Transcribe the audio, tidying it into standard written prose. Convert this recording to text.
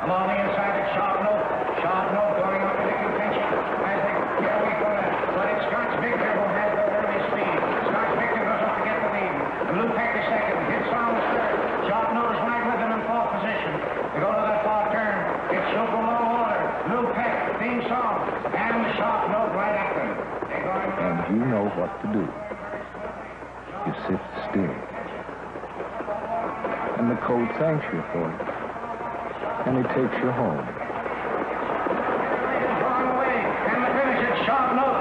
Along the inside, it's sharp note going up to the contention. As they get away from that. But it's Scotch Victor who has the early speed. Scotch Victor goes up to get the lead. Blue Peck is second. Hits on the third. Sharp note is right with him in fourth position. They go to that far turn. It's Show from low order. Blue Peck, theme song. And the sharp note right after him. And you know what to do. You sit still. And the code thanks you for it. And he takes you home. Long way. And the finish, it's sharp note.